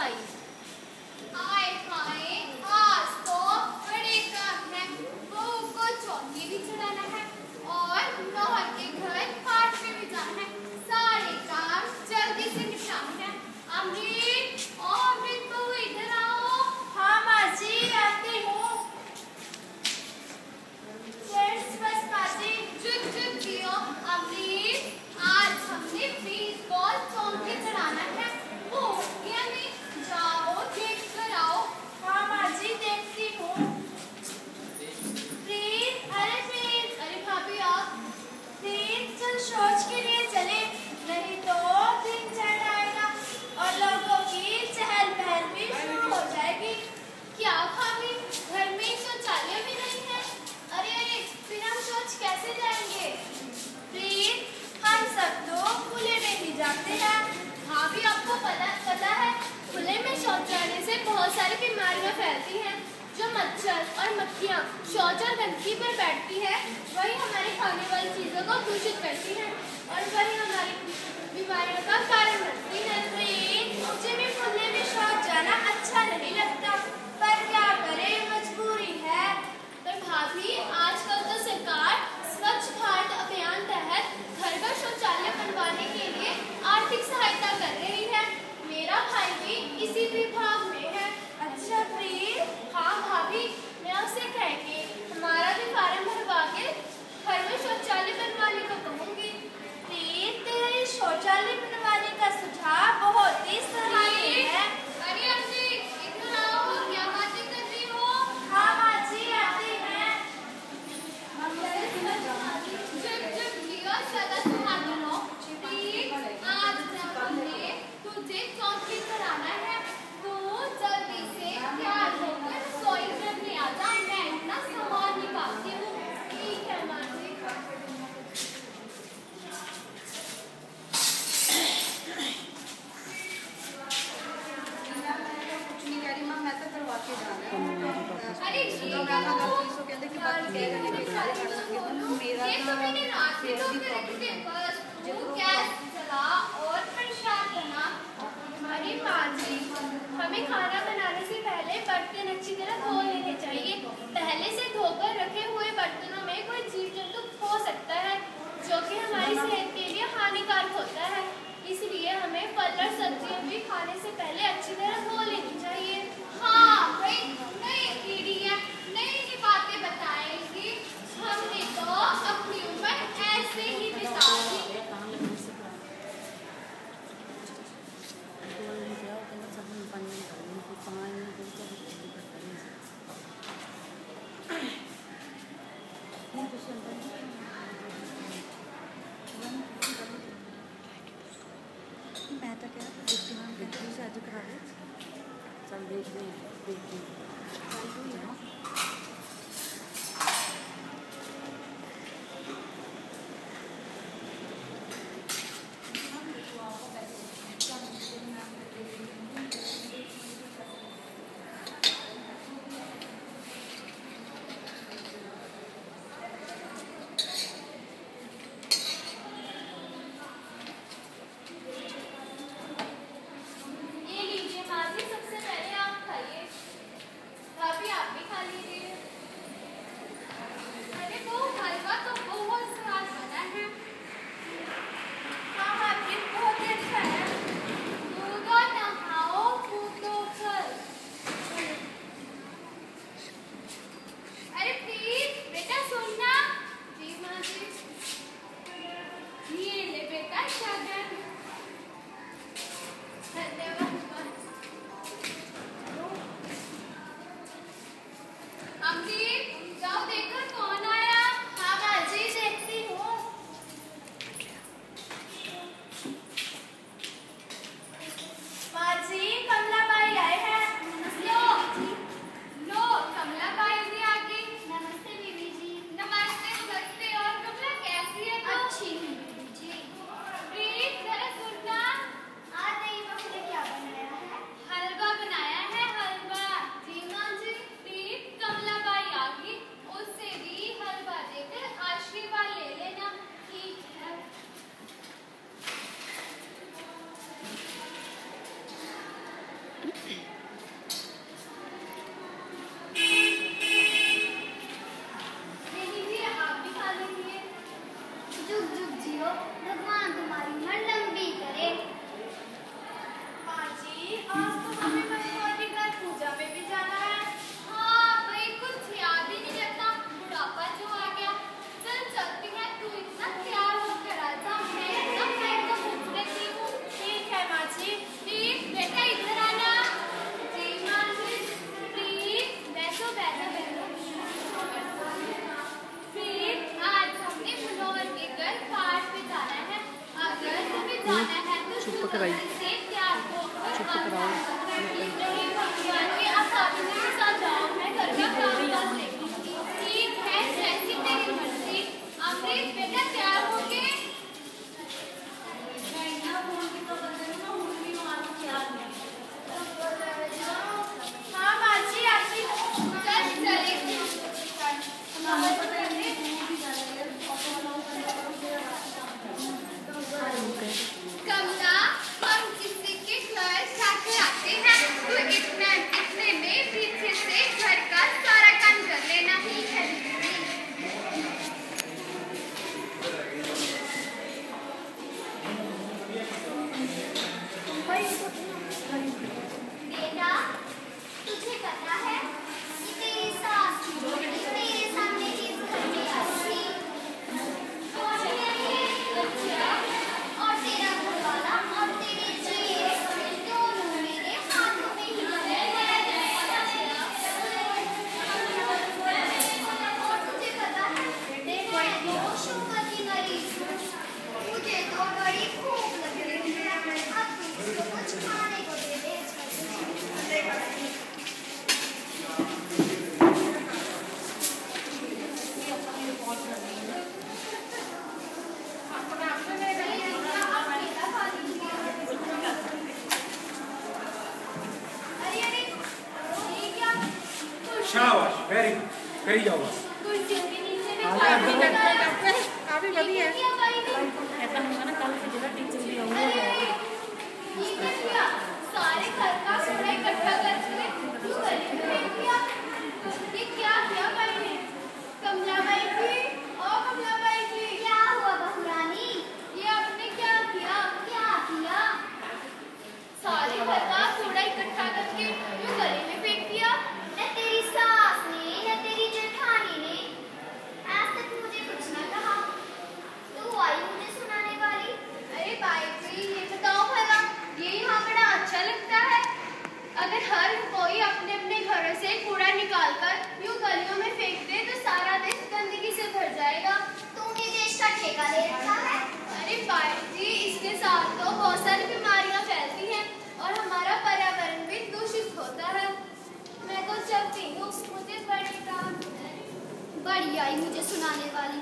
खाई। आए हाय, आज तो बड़े काम है। बहू को चौकी भी चढ़ाना है और नौहर के घर पाठ में भी जाना है। सारे काम जल्दी से निपटाने हैं। अमृत, ओ अमृत बहू इधर आओ। हाँ माँ जी, आती हूँ। बस माजी, चुप चुप जियो। अमृत, आज हमने बेसबॉल चौकी चढ़ाना है। वो या नहीं? जाओ देख कर आओ। हाँ माँ जी, देखती हूँ। प्रीत, अरे प्रीत, अरे भाभी आप। प्रीत चल शौच के लिए चले, नहीं तो दिन चढ़ आएगा और लोगों की चहल पहल भी शुरू हो जाएगी। क्या भाभी, घर में शौचालय भी नहीं है? अरे अरे, फिर हम शौच कैसे जाएंगे? प्रीत, हम सब तो खुले में ही जाते हैं। भाभी आपको पता है, खुले में शौच जाने से बहुत सारी बीमारियां फैलती हैं। जो मच्छर और मक्खियाँ शौच और गंदगी पर बैठती है, वही हमारे खाने वाली चीजों को दूषित करती है और वही हमारी बीमारियों का कारण बनती है। प्रीत, मुझे भी खुले में शौच जाना अच्छा नहीं लगता, पर क्या करें, मजबूरी है। पर भाभी, आजकल तो सरकार स्वच्छ भारत अभियान तहत घर घर शौचालय बनवाने के लिए आर्थिक सहायता कर रही है। मेरा भाई भी इसी विभाग में है। अच्छा प्रीत, हाँ भाभी, मैं उसे कह के हमारा भी फार्म भरवा के घर में शौचालय बनवाने को कहूँगी। प्रीत, तेरे शौचालय बनवाने का सुझाव बहुत ही सराहनीय है। अरे अमृत, इधर आओ, क्या बातें कर रही हो? हाँ माँ जी, आते हैं। चुप चुप जियो, सदा सुहागन रहो। प्रीत, आज जब हमने तुझे चौकी कराना है, तो जल्दी से तैयार होकर रसोई घर में आ जा। मैं अपना सामान निकालती हूँ। ठीक है माँ जी। अरे ये तो मैंने रात में तो करके बस तू गैस जला और परेशान बना। अरे माँ जी, हमें खाना बनाने से पहले बर्तन अच्छी तरह धो लेने चाहिए। पहले से धोकर रखे हुए बर्तनों में कोई जीव जंतु हो सकता है, जो कि हमारी सेहत के लिए हानिकारक होता है। इसलिए हमें फल और सब्जियां भी खाने से पहले अच्छी तरह धो लेनी चाहिए। हाँ भाई, नई पीढ़ी है, नई बातें बताएंगी। हमने तो अपनी उम्र ऐसे ही बिता दी। मैं तो क्या से आज करा दे। चल देखते हैं। ये लीजिए माँ जी, सबसे पहले आप खाइए। भाभी आप भी खा लीजिए। जुग जुग जियो, भगवान तुम्हारी उम्र लंबी करे। माँ जी, आज तो हमें मनमोहनी घर पूजा में भी जाना है। हाँ भाई, कुछ याद ही नहीं रहता, बुढ़ापा जो आ गया। चल चलती है, तू इतना तैयार होकर आ जा, मैं इतना फ्रेंड को पूछ लेती हूँ। ठीक है माँ जी। प्लीज बेटा इधर आना। जी माँ जी, प्लीज बैठो बैठो बैठो। प्लीज आज हमने मनोहर के घर पाठ पे जाना है। अगर तुम्हें जाना है तो चुप तू कराई। जल्दी से तैयार हो और चुप आज कराओ। नहीं भगवान के आप साथ मेरे साथ जाओ, मैं घर का काम कर लेती हूँ। ठीक है, जैसी तेरी मर्जी। अमृत बेटा तैयार हो गए? हाँ माँ जी, आपकी चल चले। कमला, हम किसी के घर जाकर आते हैं, तो इतने में पीछे से घर का सारा काम कर लेना ही है। बेटा, तुझे पता है कि तेरी सास तेरे सामने इस घर में आई थी? कौन है ये? अच्छा, और तेरा घरवाला और तेरे जेठ दोनों मेरे हाथों में ही है। और तुझे पता है, मैं तो शुगर की मरीज हूँ, मुझे तो बड़ी भूख लग रही है। अब तू मुझको कुछ खाने को दे दे। अरे अरे, ये क्या? शाबाश, वेरी गुड, करी जाओ बस। कुर्सियों के नीचे में अभी खाने अभी का अभी बनी है। क्या भाई ने? ऐसा होगा ना, कल से जगह टीचर भी होंगे। अरे अरे, ये क्या किया? सारे घर का कूड़ा इकट्ठा करके क्यों गली में फेंक दिया? ये क्या किया भाई ने? कमला by ji, O Kamala by जी, क्या हुआ बहुरानी? ये आपने क्या किया? क्या किया? सारे घर का कूड़ा इकट्ठा करके क्यों गली में फेंक दिया? न तेरी सास ने, न तेरी जेठानी ने आज तक मुझे कुछ न कहा। तू आई मुझे सुनाने वाली? अरे बाई जी, ये बताओ भला, ये यहाँ बड़ा अच्छा लगता है? अगर हर कोई अपने अपने घरों से कूड़ा निकालकर यूं गलियों में फेंक दे तो सारा देश गंदगी से भर जाएगा। तूने देश का ठेका ले रखा है? अरे बाई जी, इसके साथ तो बहुत सारी बीमारियां फैलती हैं और हमारा पर्यावरण भी दूषित होता है। मैं तो चलती हूँ, मुझे बड़ी काम है। बड़ी आई मुझे सुनाने वाली।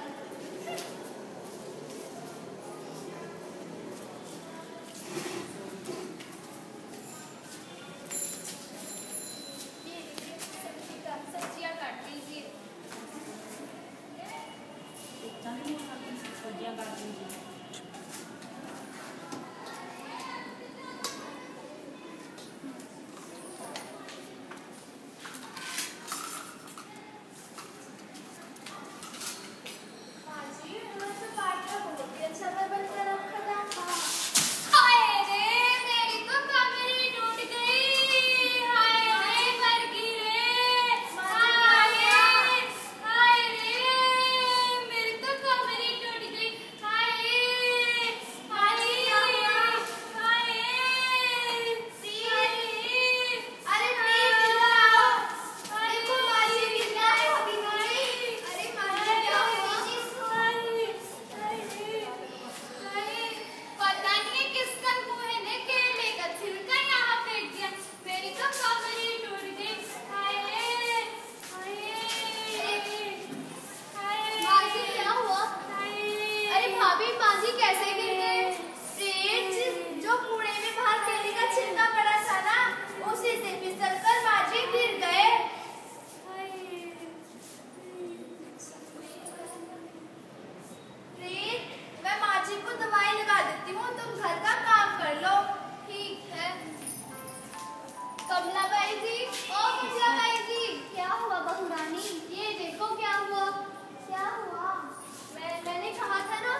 सब्जियां काट दीजिए। माँ जी, उन्होंने तो पाठ का बहुत ही अच्छा प्रबंध कर रखा था। हाय रे, मेरी तो कमर ही टूट गई। हाय रे, मर गई रे। हाय हाय रे, मेरी तो कमर ही टूट गई। हाय हाय हाय। अरे प्लीज इधर आओ। देखो माँ जी, जिंदा है अभी नहीं। अरे माँ जी, क्या हुआ? पता नहीं किसका कुएं ने केले का छिलका यहाँ फेंक दिया। मेरी तो कमर ही टूट गई। हाय माँ जी, क्या हुआ? अरे भाभी, माँ जी कैसे गिर गए? सेठ, जो कूड़े में बाहर केले का छिलका पड़ा था ना, उसी से फिसलकर माँ जी गिर गए। प्रीत, मैं माँ जी को दवाई लगा देती हूँ, तुम घर का काम कर लो। ठीक है। कमला by ji, O Kamala by जी, क्या हुआ बहुरानी? ये देखो क्या हुआ। क्या हुआ? मैंने कहा था ना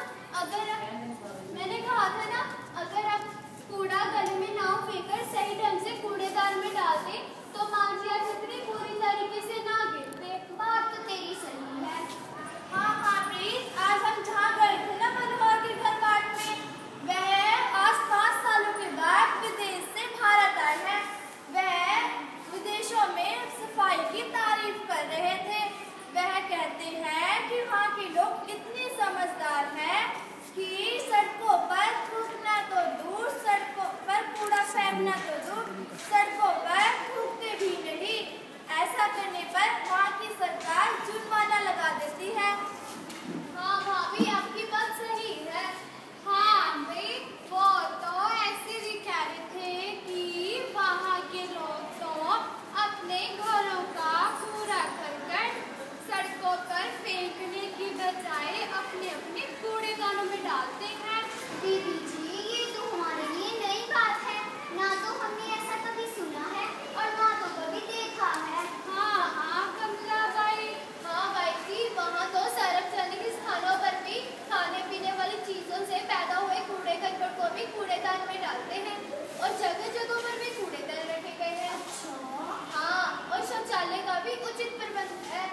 अगर आप कूड़ा गली में ना फेंककर सही ढंग से कूड़ेदान में डालते तो मांझी या छतरी पूरी तरीके से ना गिरते। बात तो तेरी सही है। हाँ प्रीत, आज हम जहाँ गए थे ना मनोहर के घर बांटने, वह आज 5 सालों के बाद विदेश से भारत आए हैं। वह विदेशों में सफाई की तारीफ कर रहे थे। वह कहते हैं कि वहाँ के लोग इतने समझदार हैं कि सड़कों पर थूकना तो दूर, सड़कों पर कूड़ा फेंकना तो दूर, सड़कों पर थूकते भी नहीं। ऐसा करने पर वहाँ की सरकार जुर्माना लगा देती है। हाँ भाभी, आपकी बात सही है। हाँ भाई, वो तो ऐसे भी कह रहे थे कि वहाँ के लोग तो अपने घरों का कूड़ा करकट सड़कों पर फेंकने की बजाय अपने अपने कूड़ेदानों में डालते हैं। दीदी जी, ये तो हमारे लिए नई बात है। ना तो हमने ऐसा कभी सुना है और ना तो कभी देखा है। हाँ कमला बाई, हाँ भाई जी, वहाँ तो सार्वजनिक स्थानों पर भी खाने पीने वाली चीजों से पैदा हुए कूड़े करकट को भी कूड़ेदान में डालते हैं और जगह जगह पर भी कूड़ेदान रखे गए हैं। हाँ, और शौचालय का भी उचित प्रबंध है।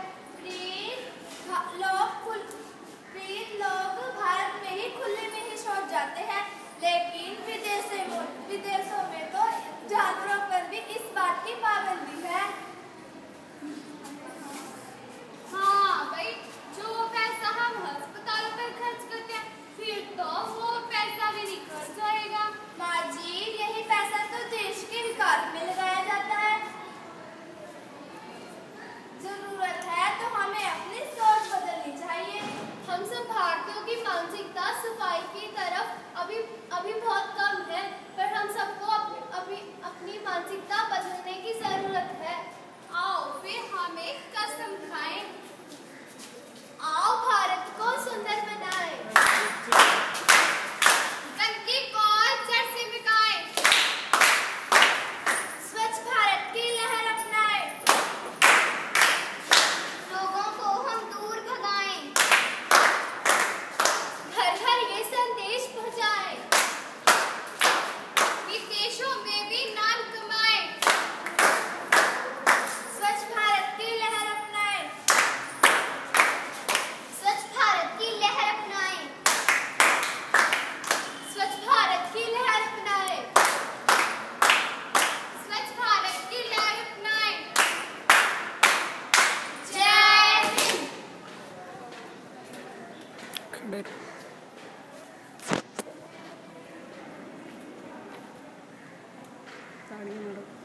लोग भारत में ही खुले में ही शौच जाते हैं, लेकिन विदेशों में तो जानवरों पर भी इस बात की पाबंदी है। हाँ भाई, जो पैसा हम अस्पतालों पर खर्च करते हैं फिर तो वो पैसा भी नहीं खर्च होएगा। माँ जी, यही पैसा तो देश के विकास में लगाया जाता है। जरूरत है तो हमें अपनी सोच बदलनी चाहिए। हम सब भारतीयों की मानसिकता सफाई की तरफ अभी बहुत कम है, पर हम सबको अपनी मानसिकता बदलने की जरूरत है। आओ फिर हम एक कसम खाएं। आओ भारत को सुंदर बनाएं, गंदगी को जड़ से मिटाएं, स्वच्छ भारत की लहर अपनाएं, लोगों को हम दूर भगाएं, घर घर ये संदेश पहुंचाएं, विदेशों में भी नाम कमाएं। स्वच्छ भारत की लहर अपनाएं, स्वच्छ भारत की लहर अपनाएं, स्वच्छ भारत की लहर अपनाएं, स्वच्छ भारत की लहर अपनाएं। जय हिंद। खड़े ताड़ियाँ मारो।